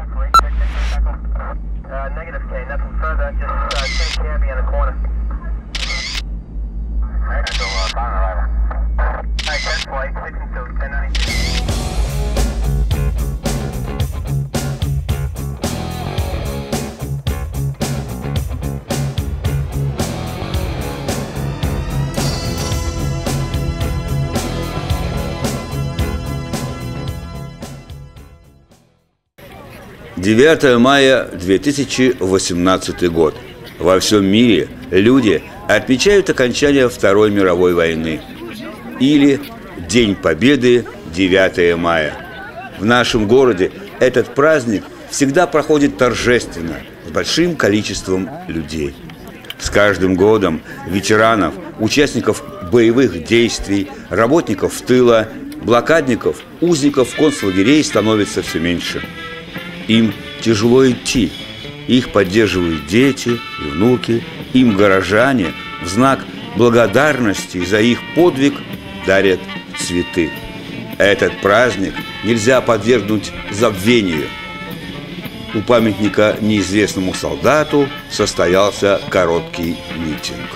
«9 мая 2018 год. Во всем мире люди отмечают окончание Второй мировой войны. Или День Победы 9 мая. В нашем городе этот праздник всегда проходит торжественно, с большим количеством людей. С каждым годом ветеранов, участников боевых действий, работников тыла, блокадников, узников концлагерей становится все меньше. Им тяжело идти. Их поддерживают дети и внуки. Им горожане в знак благодарности за их подвиг дарят цветы. Этот праздник нельзя подвергнуть забвению. У памятника неизвестному солдату состоялся короткий митинг.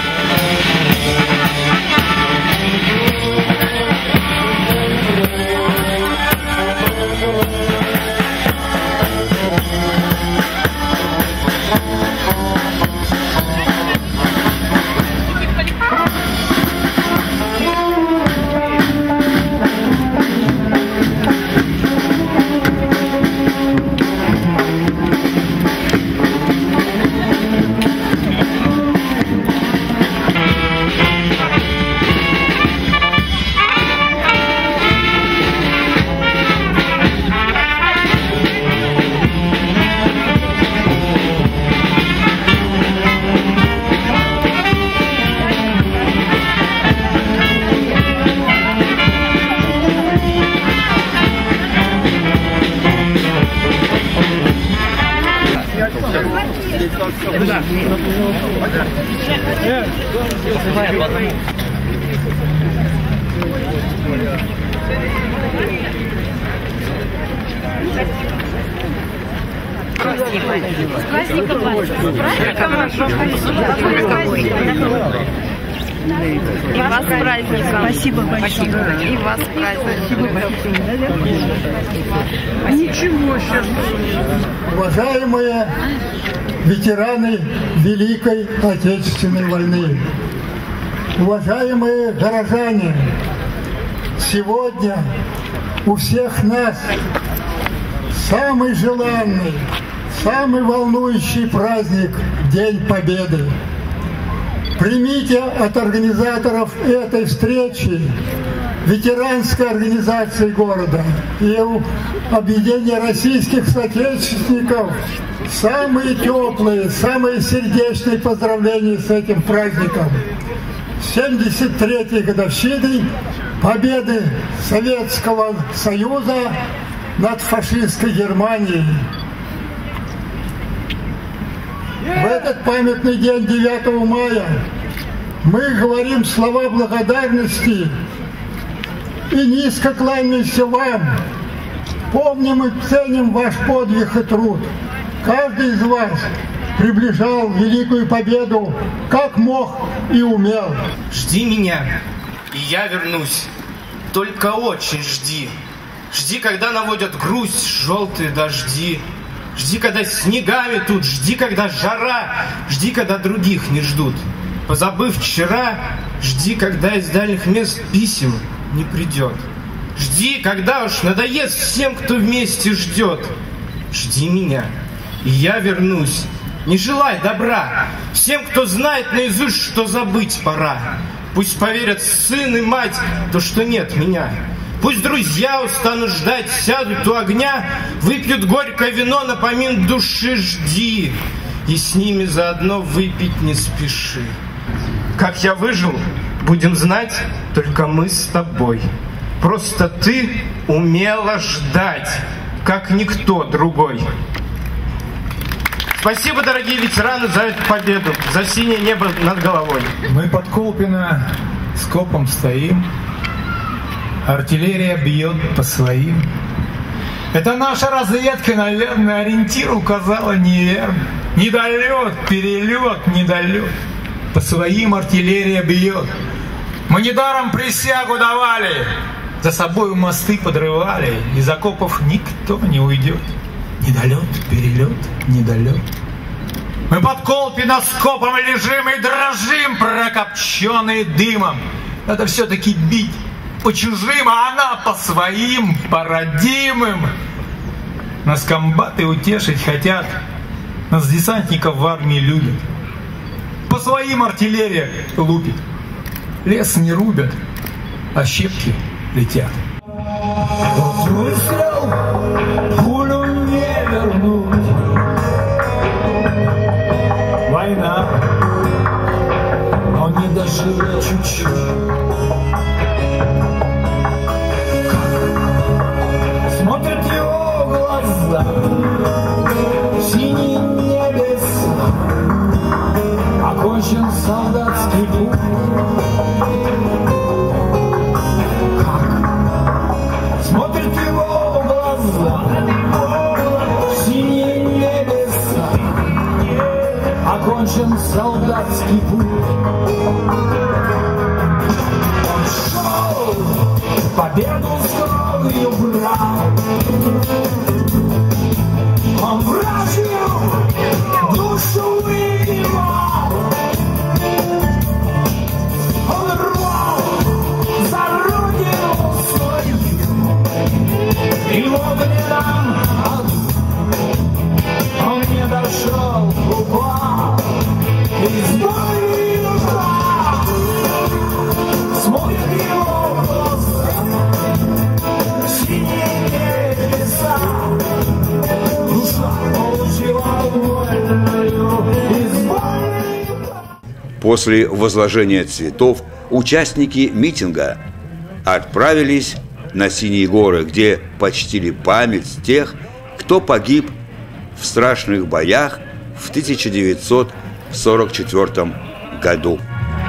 И вас с праздником. Спасибо большое. И вас с праздником. Ничего сейчас. Уважаемые ветераны Великой Отечественной войны, уважаемые горожане, сегодня у всех нас самый желанный, самый волнующий праздник – День Победы. Примите от организаторов этой встречи, ветеранской организации города и объединения российских соотечественников самые теплые, самые сердечные поздравления с этим праздником. 73-й годовщиной победы Советского Союза над фашистской Германией. В этот памятный день 9 мая мы говорим слова благодарности и низко кланяемся вам. Помним и ценим ваш подвиг и труд. Каждый из вас приближал великую победу, как мог и умел. Жди меня, и я вернусь. Только очень жди. Жди, когда наводят грусть желтые дожди. Жди, когда снегами тут, жди, когда жара, жди, когда других не ждут. Позабыв вчера, жди, когда из дальних мест писем не придет. Жди, когда уж надоест всем, кто вместе ждет. Жди меня, и я вернусь. Не желай добра всем, кто знает наизусть, что забыть пора. Пусть поверят сын и мать, то, что нет меня. Пусть друзья устанут ждать, сядут у огня, выпьют горькое вино, напомин души жди, и с ними заодно выпить не спеши. Как я выжил, будем знать только мы с тобой. Просто ты умела ждать, как никто другой. Спасибо, дорогие ветераны, за эту победу, за синее небо над головой. Мы под Колпино скопом стоим, артиллерия бьет по своим. Это наша разведка, наверное, ориентир указала неверно. Недолет, перелет, недолет. По своим артиллерия бьет. Мы недаром присягу давали. За собой мосты подрывали. Из окопов никто не уйдет. Недолет, перелет, недолет. Мы под Колпино-скопом лежим и дрожим, прокопченные дымом. Надо все-таки бить по чужим, а она по своим, по родимым. Нас комбаты утешить хотят, нас десантников в армии любят. По своим артиллерия лупит, лес не рубят, а щепки летят. Вот выстрел, пулю не вернуть. Война, но не дожила чуть-чуть. Смотрят его глаза, синие небеса, окончен солдатский путь. Как? Смотрят его глаза, синие небеса, окончен солдатский путь. Он шел, победу с кровью брал. Он вражью душу вынимал. Он рвал за родину свою. И в огненном аду он не дошел, упал. Из боя душа смотрит его глаза. Синие небеса, душа получила вольную из боя. После возложения цветов участники митинга отправились на Синие горы, где почтили память тех, кто погиб в страшных боях в 1944 году.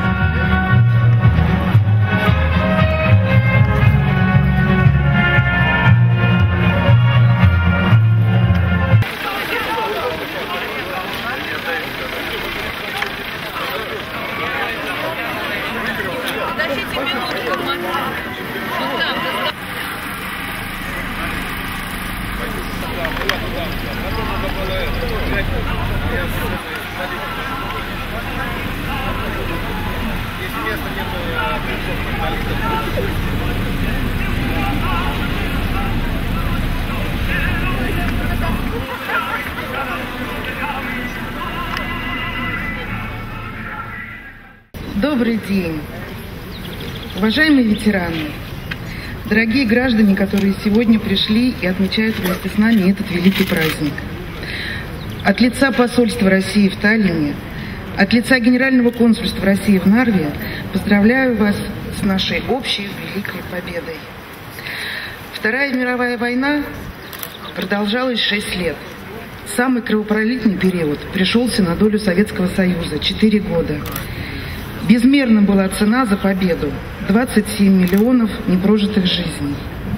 Добрый день, уважаемые ветераны, дорогие граждане, которые сегодня пришли и отмечают вместе с нами этот великий праздник. От лица посольства России в Таллине, от лица Генерального консульства России в Нарве поздравляю вас с нашей общей великой победой. Вторая мировая война продолжалась 6 лет. Самый кровопролитный период пришелся на долю Советского Союза – 4 года. Безмерна была цена за победу – 27 миллионов непрожитых жизней.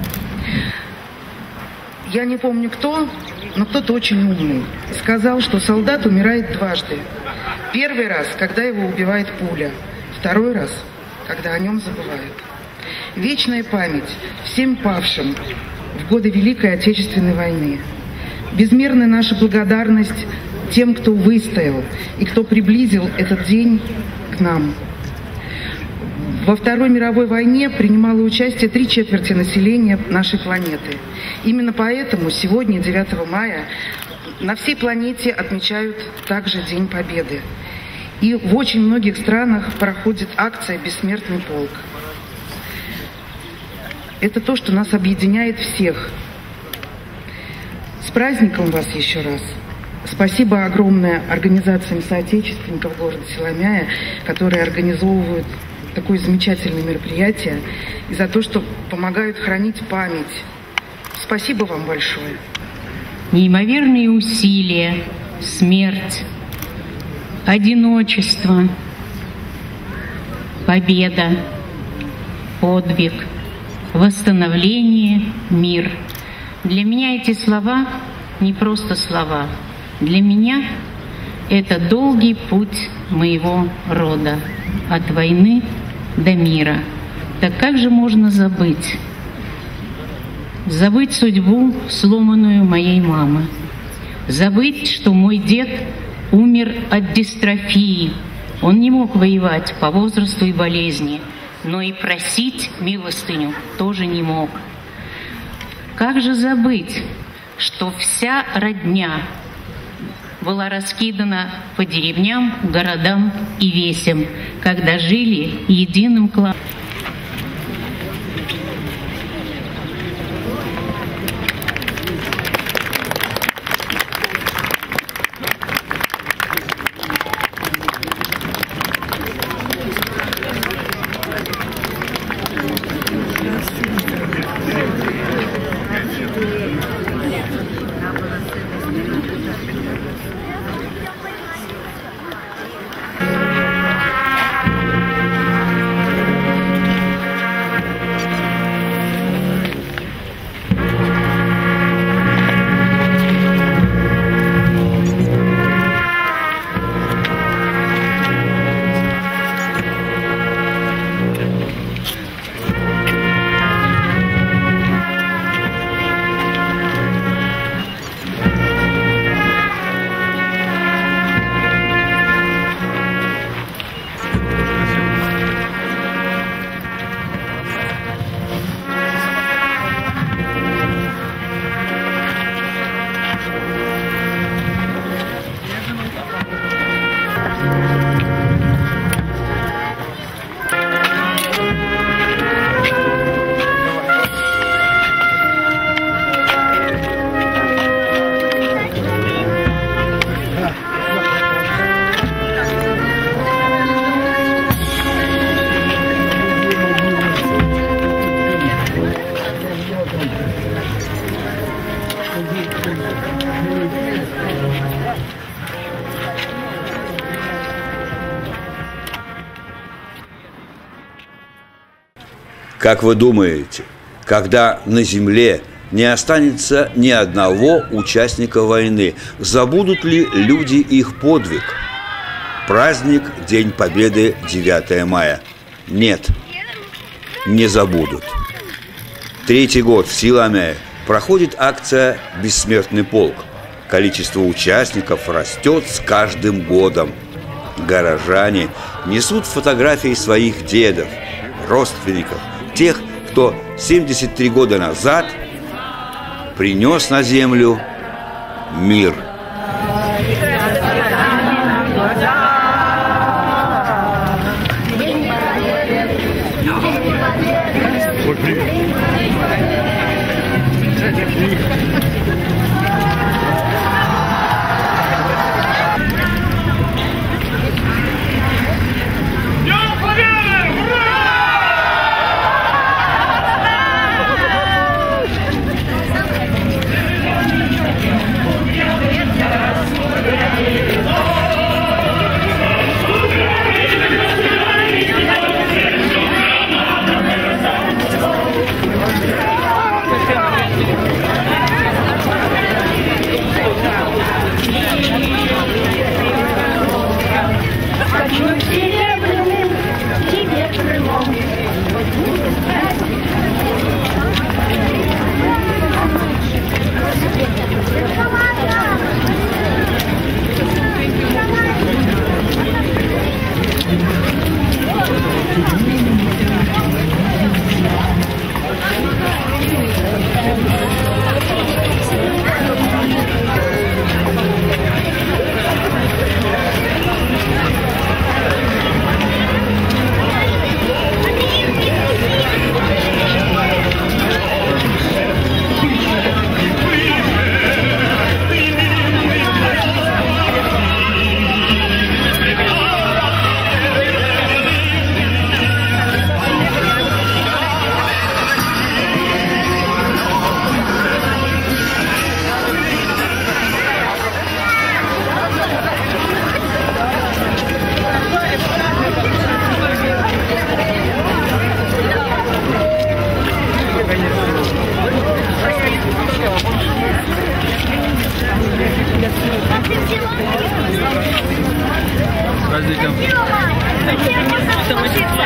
Я не помню кто, но кто-то очень умный сказал, что солдат умирает дважды. Первый раз, когда его убивает пуля. Второй раз, когда о нем забывают. Вечная память всем павшим в годы Великой Отечественной войны. Безмерная наша благодарность тем, кто выстоял и кто приблизил этот день к нам. Во Второй мировой войне принимало участие 3/4 населения нашей планеты. Именно поэтому сегодня, 9 мая, на всей планете отмечают также День Победы. И в очень многих странах проходит акция «Бессмертный полк». Это то, что нас объединяет всех. С праздником вас еще раз. Спасибо огромное организациям соотечественников города Силомяя, которые организовывают такое замечательное мероприятие, и за то, что помогают хранить память. Спасибо вам большое. Неимоверные усилия, смерть, одиночество, победа, подвиг, восстановление, мир. Для меня эти слова не просто слова. Для меня это долгий путь моего рода от войны до мира. Так как же можно забыть? Забыть судьбу, сломанную моей мамы. Забыть, что мой дед умер от дистрофии. Он не мог воевать по возрасту и болезни, но и просить милостыню тоже не мог. Как же забыть, что вся родня была раскидана по деревням, городам и весям, когда жили единым кланом. Как вы думаете, когда на земле не останется ни одного участника войны, забудут ли люди их подвиг? Праздник День Победы 9 мая. Нет, не забудут. Третий год в Силаме проходит акция «Бессмертный полк». Количество участников растет с каждым годом. Горожане несут фотографии своих дедов, родственников, тех, кто 73 года назад принес на землю мир.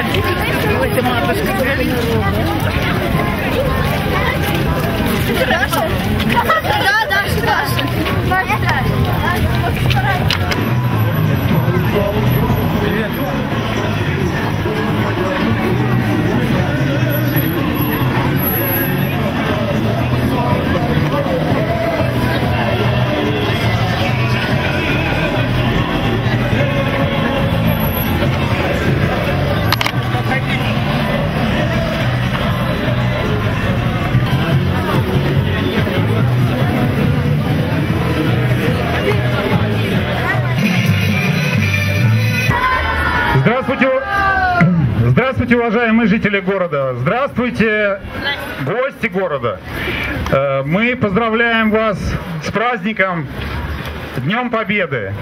Здравствуйте, уважаемые жители города! Здравствуйте, гости города! Мы поздравляем вас с праздником, Днем Победы!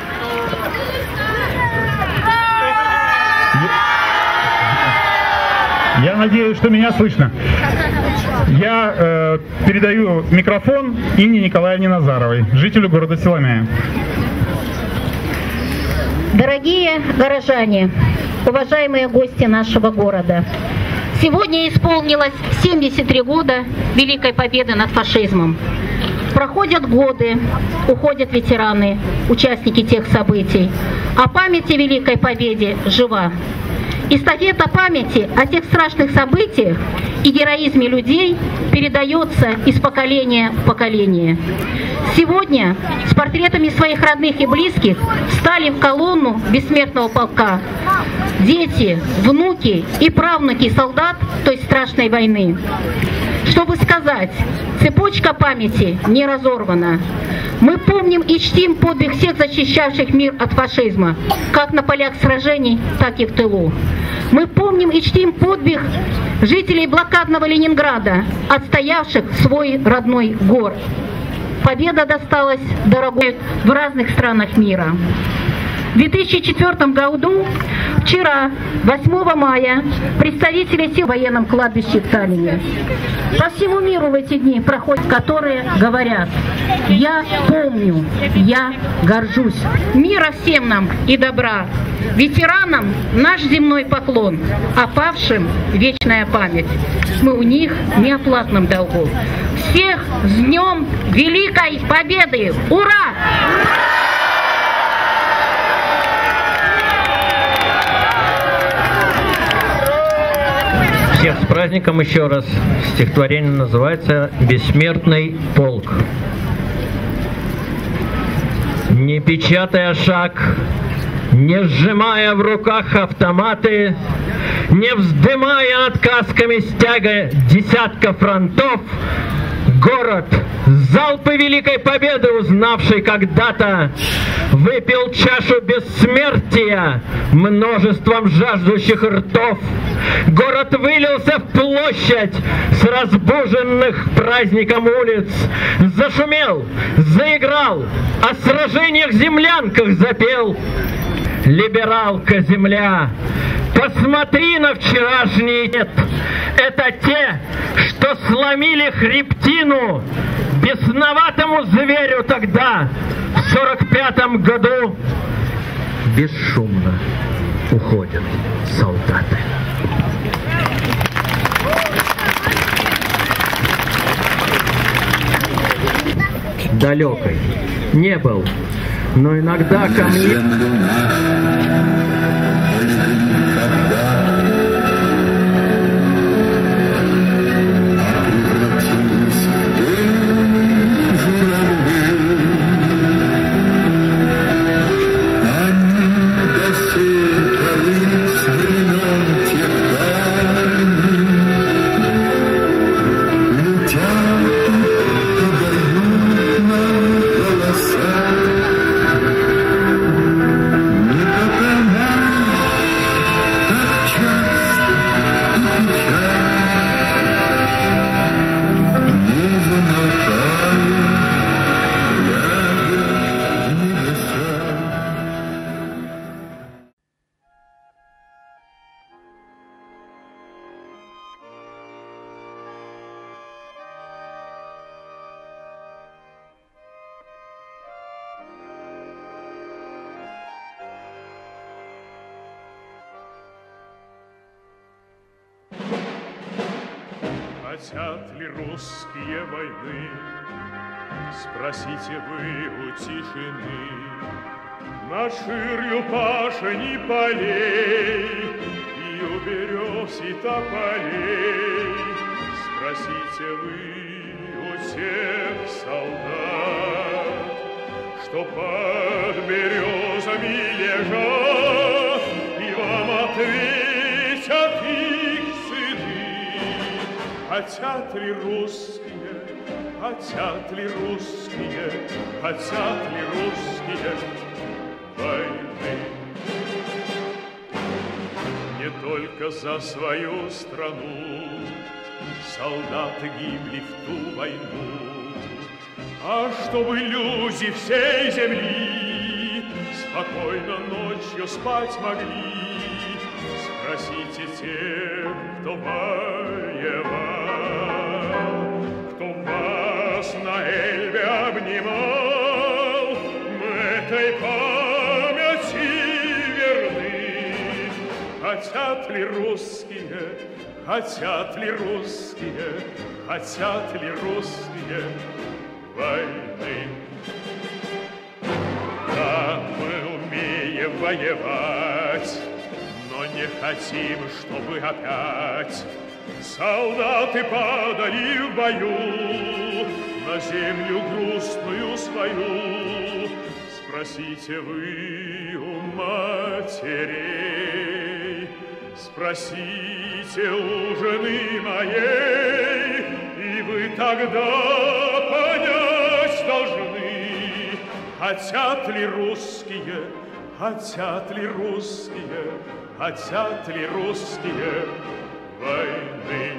Я надеюсь, что меня слышно. Я передаю микрофон Инне Николаевне Назаровой, жителю города Селомяя. Дорогие горожане, уважаемые гости нашего города, сегодня исполнилось 73 года Великой Победы над фашизмом. Проходят годы, уходят ветераны, участники тех событий, а память о Великой Победе жива. Эстафета памяти о тех страшных событиях и героизме людей передается из поколения в поколение. Сегодня с портретами своих родных и близких встали в колонну бессмертного полка дети, внуки и правнуки солдат той страшной войны. Чтобы сказать, цепочка памяти не разорвана. Мы помним и чтим подвиг всех защищавших мир от фашизма, как на полях сражений, так и в тылу. Мы помним и чтим подвиг жителей блокадного Ленинграда, отстоявших свой родной город. Победа досталась дорогой в разных странах мира. В 2004 году, вчера, 8 мая, представители сил в военном кладбище в Таллине по всему миру в эти дни проходят, которые говорят: «Я помню, я горжусь». Мира всем нам и добра. Ветеранам наш земной поклон, а павшим вечная память. Мы у них в неоплатном долгу. Всех с Днем Великой Победы! Ура! Всех с праздником еще раз. Стихотворение называется «Бессмертный полк». Не печатая шаг, не сжимая в руках автоматы, не вздымая над касками стяга десятка фронтов, город, залпы Великой Победы, узнавший когда-то, выпил чашу бессмертия множеством жаждущих ртов. Город вылился в площадь с разбуженных праздником улиц, зашумел, заиграл, о сражениях-землянках запел. Либералка земля, посмотри на вчерашний нет. Это те, что сломили хребтину бесноватому зверю тогда, в 45-м году. Бесшумно уходят солдаты. Далекой не был, но иногда ко мне... Хотят ли русские войны? Спросите вы у тишины. Над ширью пашни полей и у берез и тополей спросите вы у тех солдат, что под березами лежат, и вам ответят их сыны. Хотят ли русские, хотят ли русские, хотят ли русские войны? Не только за свою страну солдаты гибли в ту войну, а чтобы люди всей земли спокойно ночью спать могли. Спросите тех, кто воевал, кто вас на Эльбе обнимал, мы этой памяти верны. Хотят ли русские, хотят ли русские, хотят ли русские войны? Да, мы умеем воевать, но не хотим, чтобы опять солдаты падали в бою на землю грустную свою. Спросите вы у матерей, спросите у жены моей, и вы тогда понять должны, хотят ли русские, хотят ли русские, хотят ли русские войны.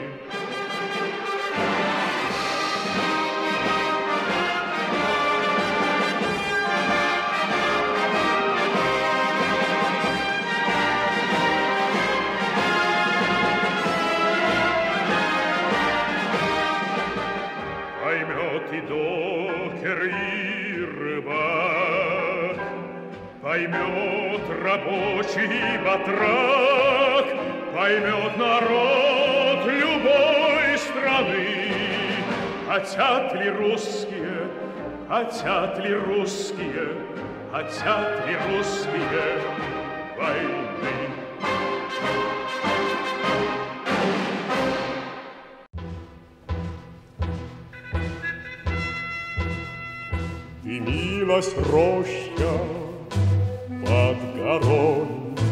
Поймет и докер, и рыбак, поймет рабочий батрак, поймет народ любой страны. Хотят ли русские, хотят ли русские, хотят ли русские войны? Дымилась роща под горой,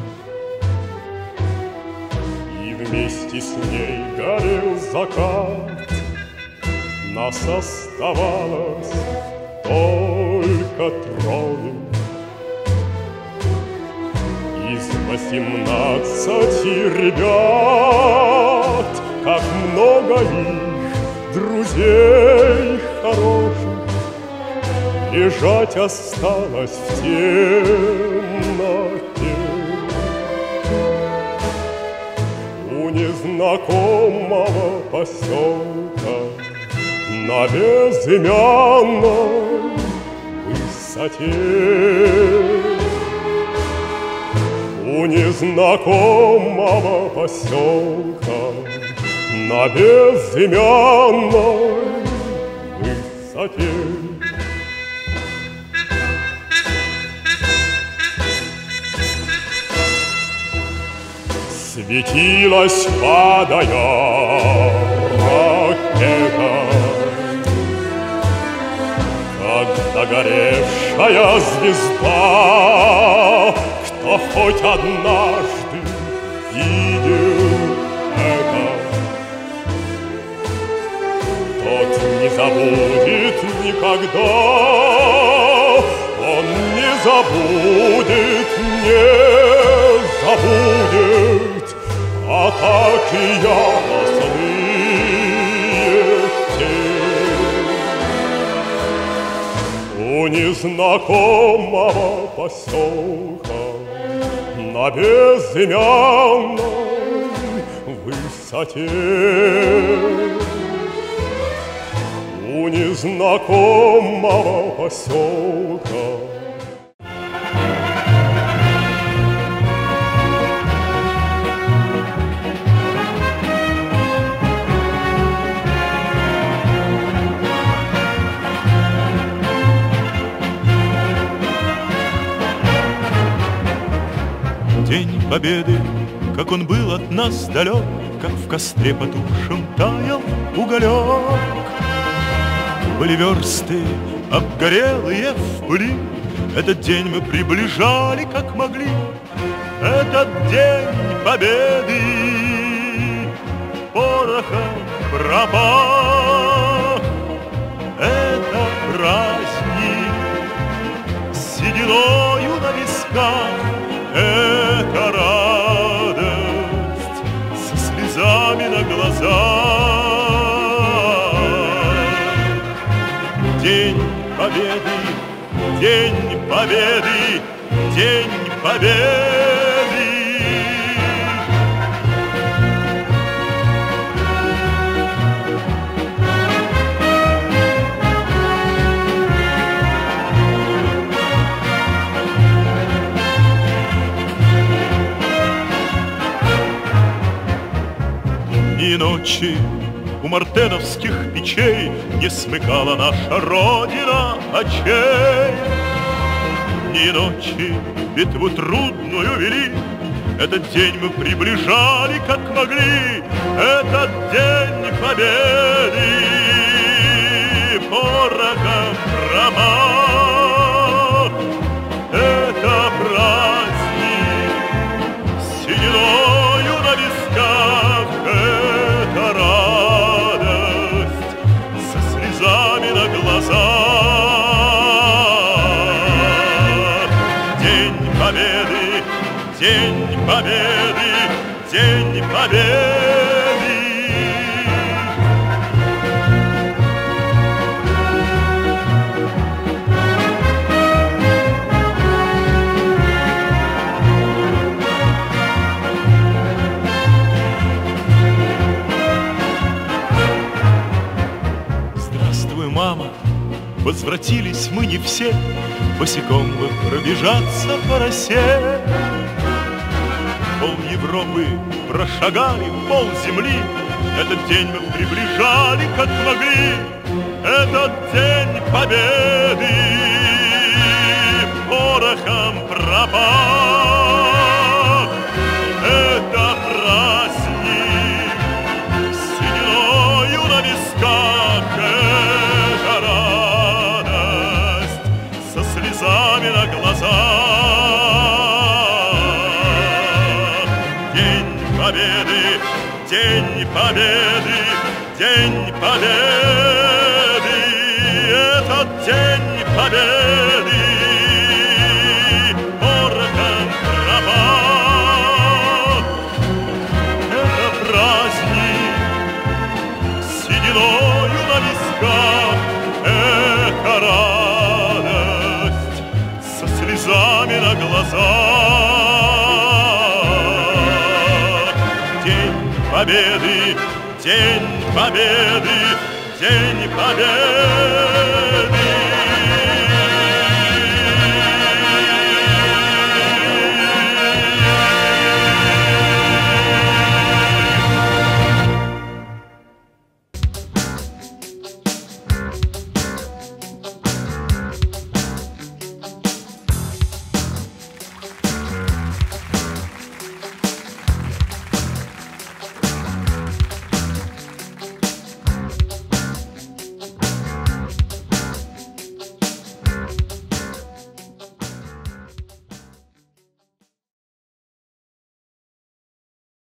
и вместе с ней горел закат. Нас оставалось только трое из 18 ребят. Как много их, друзей хороших, лежать осталось в темноте. У незнакомого поселка на безымянной высоте. У незнакомого поселка на безымянной высоте. Светилась, падая, ракета, как догоревшая звезда. Кто хоть однажды видел это, тот не забудет никогда. Он не забудет, не забудет атаки яростные те. У незнакомого поселка на безымянной высоте. У незнакомого поселка победы, как он был от нас далек, как в костре потухшем таял уголек. Были версты, обгорелые в пыли, этот день мы приближали, как могли. Этот день победы порохом пропах. Это праздник с сединою на висках. Это радость со слезами на глазах. День победы, день победы, день победы. И ночи у мартеновских печей не смыкала наша Родина очей. Ни ночи битву трудную вели, этот день мы приближали, как могли. Этот день победы порохом промах. Это праздник с сединою на висках. Это радость со слезами на глазах. День победы, день победы, день победы. Мама, возвратились мы не все, босиком бы пробежаться по росе. Пол Европы прошагали, пол земли, этот день мы приближали, как могли. Этот день победы порохом пропах. Это праздник с сединою на висках. На глазах. День победы, день победы, день победы. Этот день победы порохом пропах. Это праздник с сединою на висках. Это радость со слезами на глазах. День победы, день победы, день победы.